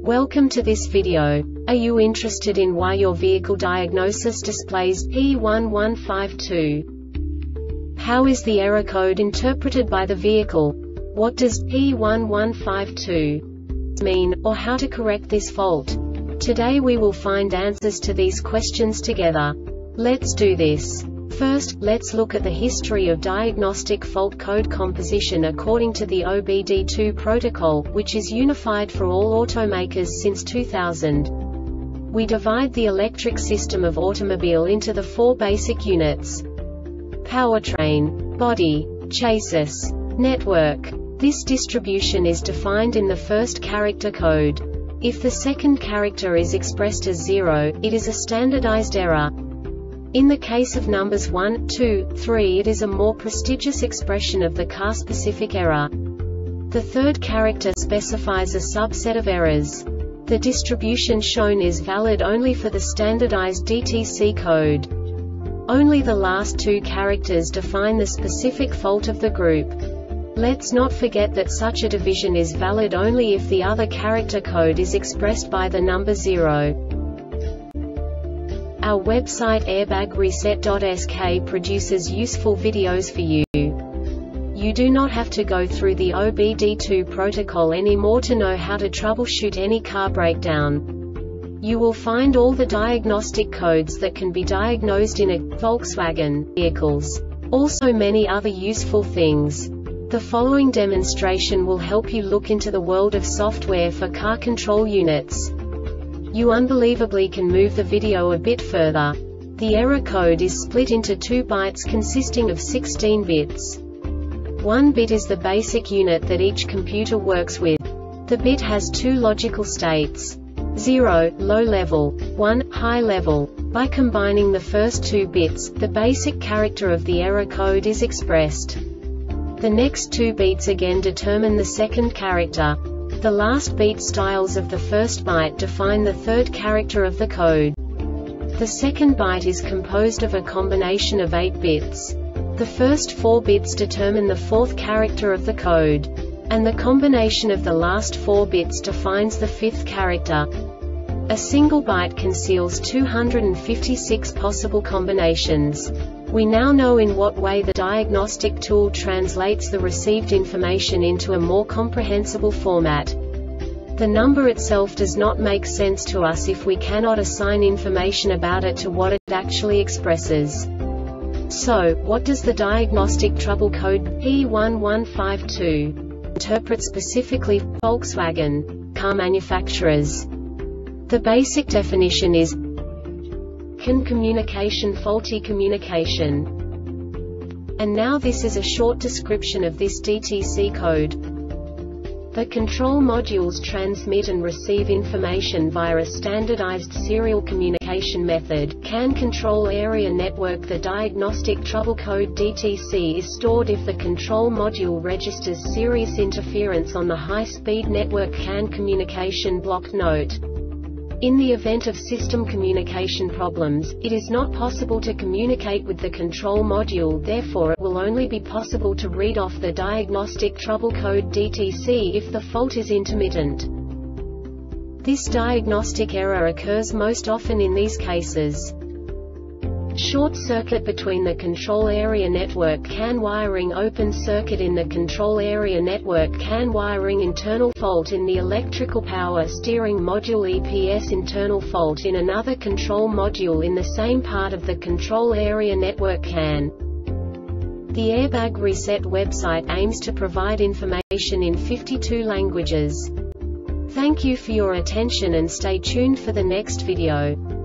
Welcome to this video. Are you interested in why your vehicle diagnosis displays P1152? How is the error code interpreted by the vehicle? What does P1152 mean, or how to correct this fault? Today we will find answers to these questions together. Let's do this. First, let's look at the history of diagnostic fault code composition according to the OBD2 protocol, which is unified for all automakers since 2000. We divide the electric system of automobile into the four basic units: powertrain, body, chassis, network. This distribution is defined in the first character code. If the second character is expressed as 0, it is a standardized error. In the case of numbers 1, 2, 3, it is a more prestigious expression of the car-specific error. The third character specifies a subset of errors. The distribution shown is valid only for the standardized DTC code. Only the last two characters define the specific fault of the group. Let's not forget that such a division is valid only if the other character code is expressed by the number 0. Our website airbagreset.sk produces useful videos for you. You do not have to go through the OBD2 protocol anymore to know how to troubleshoot any car breakdown. You will find all the diagnostic codes that can be diagnosed in a Volkswagen vehicles. Also many other useful things. The following demonstration will help you look into the world of software for car control units. You unbelievably can move the video a bit further. The error code is split into 2 bytes consisting of 16 bits. 1 bit is the basic unit that each computer works with. The bit has 2 logical states: 0, low level, 1, high level. By combining the first 2 bits, the basic character of the error code is expressed. The next 2 beats again determine the second character. The last beat styles of the first byte define the third character of the code. The second byte is composed of a combination of 8 bits. The first 4 bits determine the fourth character of the code. And the combination of the last 4 bits defines the fifth character. A single byte conceals 256 possible combinations. We now know in what way the diagnostic tool translates the received information into a more comprehensible format. The number itself does not make sense to us if we cannot assign information about it to what it actually expresses. So, what does the diagnostic trouble code P1152 interpret specifically for Volkswagen car manufacturers? The basic definition is CAN communication, faulty communication. And now this is a short description of this DTC code. The control modules transmit and receive information via a standardized serial communication method, CAN control area network. The diagnostic trouble code DTC is stored if the control module registers serious interference on the high-speed network CAN communication block. Note: in the event of system communication problems, it is not possible to communicate with the control module, therefore it will only be possible to read off the diagnostic trouble code DTC if the fault is intermittent. This diagnostic error occurs most often in these cases: short circuit between the control area network CAN wiring, open circuit in the control area network CAN wiring, internal fault in the electrical power steering module EPS, internal fault in another control module in the same part of the control area network CAN. The Airbag Reset website aims to provide information in 52 languages. Thank you for your attention and stay tuned for the next video.